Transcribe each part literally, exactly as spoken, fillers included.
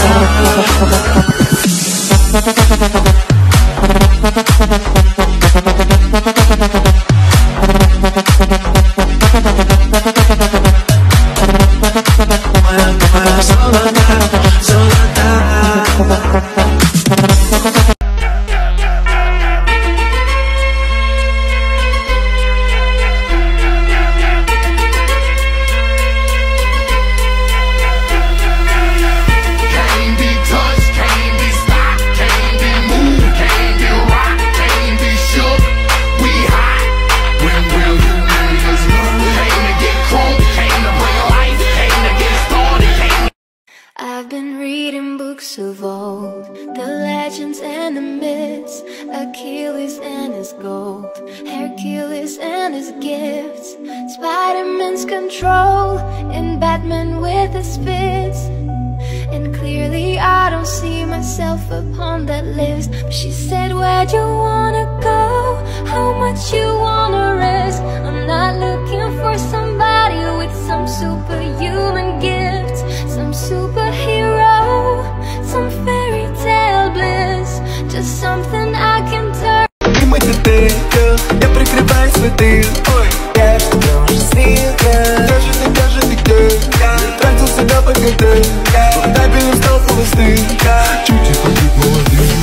I've been reading books of old, the legends and the myths, Achilles and his gold, Hercules and his gifts, Spider-Man's control, and Batman with his fists. And clearly I don't see myself upon that list. But she said, where'd you wanna go? How much you wanna risk? I'm not looking for somebody with some superhuman gifts, some superhero, some fairy tale bliss, just something I can turn. Я прикрываю свой дым. Ой, я что-то уже снится. Даже ты, даже ты где? Тратил себя по годам. Табелем стал холостым. Чуть-чуть побит молодым.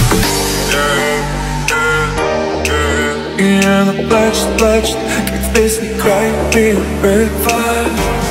И она плачет, плачет, как в песне Cry Me a River.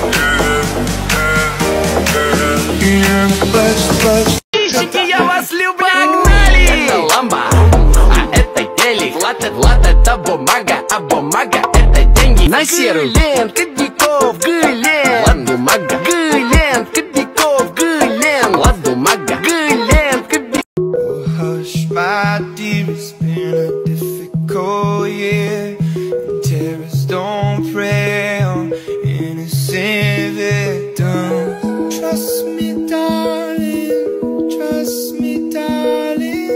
И она плачет, плачет. Ищите, я вас люблю. Погнали! Это ламба, а это гелик. Влад, влад, это бумага, а бумага это деньги. На серую лен, кобяков, гылен. Влад, бумага, гылен, кобяков, гылен. Влад, бумага, гылен, кобяков. Hush, my dear, it's been a difficult year. Terrorists don't prey on innocent victims. Trust me, darling, trust me, darling.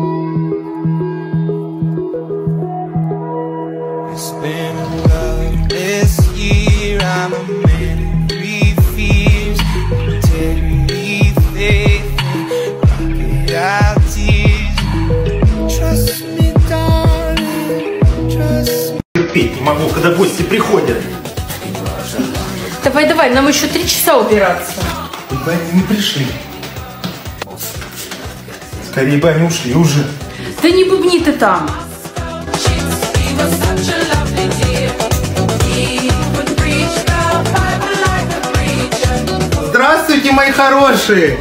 It's been a loveless year. I'm a man of three fears: integrity, faith, and crocodile tears. Trust me, darling, trust me. Терпеть не могу, когда гости приходят. Давай, давай, нам еще три часа убираться. Бы они не пришли. Скорее бы они ушли уже. Да не бубни ты там. Здравствуйте, мои хорошие!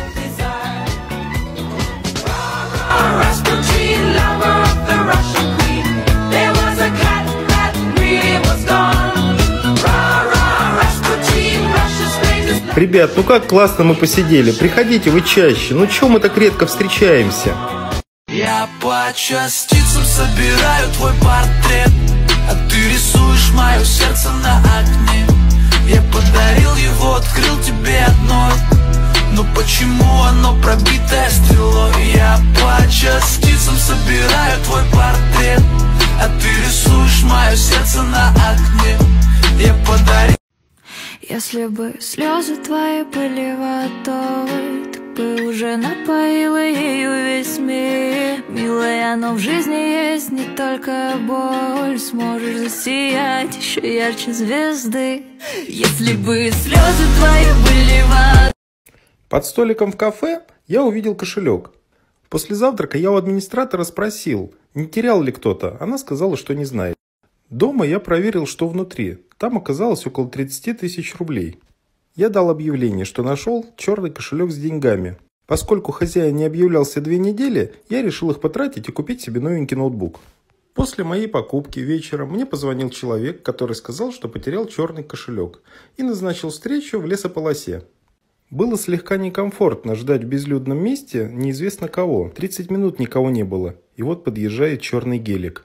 Ребят, ну как классно мы посидели. Приходите вы чаще. Ну чё мы так редко встречаемся? Я по частицам собираю твой портрет, а ты рисуешь мое сердце на окне. Я подарил его, открыл тебе одной, но почему оно пробитое стрелой? Я по частицам собираю твой портрет, а ты рисуешь мое сердце на окне. Я подарил. Если бы слезы твои были водой, ты бы уже напоила ею весь мир. Милая, но в жизни есть не только боль, сможешь засиять еще ярче звезды. Если бы слезы твои были водой. Под столиком в кафе я увидел кошелек. После завтрака я у администратора спросил, не терял ли кто-то. Она сказала, что не знает. Дома я проверил, что внутри. Там оказалось около тридцати тысяч рублей. Я дал объявление, что нашел черный кошелек с деньгами. Поскольку хозяин не объявлялся две недели, я решил их потратить и купить себе новенький ноутбук. После моей покупки вечером мне позвонил человек, который сказал, что потерял черный кошелек, и назначил встречу в лесополосе. Было слегка некомфортно ждать в безлюдном месте неизвестно кого. тридцать минут никого не было, и вот подъезжает черный гелик.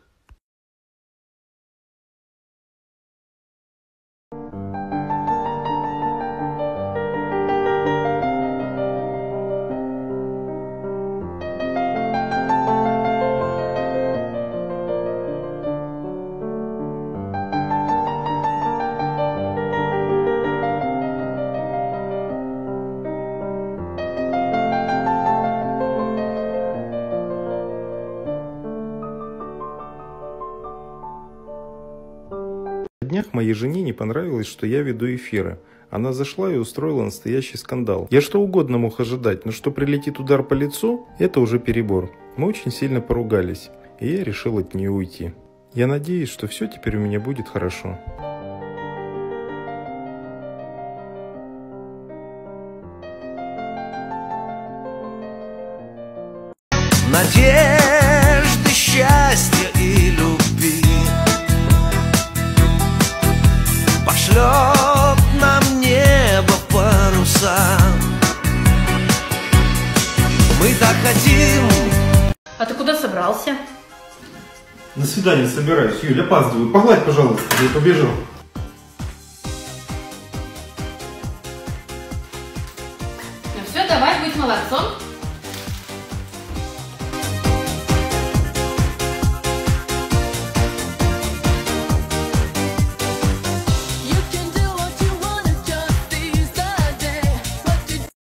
во-вторых, моей жене не понравилось, что я веду эфиры. Она зашла и устроила настоящий скандал. Я что угодно мог ожидать, но что прилетит удар по лицу, это уже перебор. Мы очень сильно поругались, и я решил от нее уйти. Я надеюсь, что все теперь у меня будет хорошо. Надежды, счастья и любви пошлет нам небо паруса. Мы так хотим. А ты куда собрался? На свидание собираюсь, Юль, опаздываю. Погладь, пожалуйста, я побежал. Ну все, давай, будь молодцом.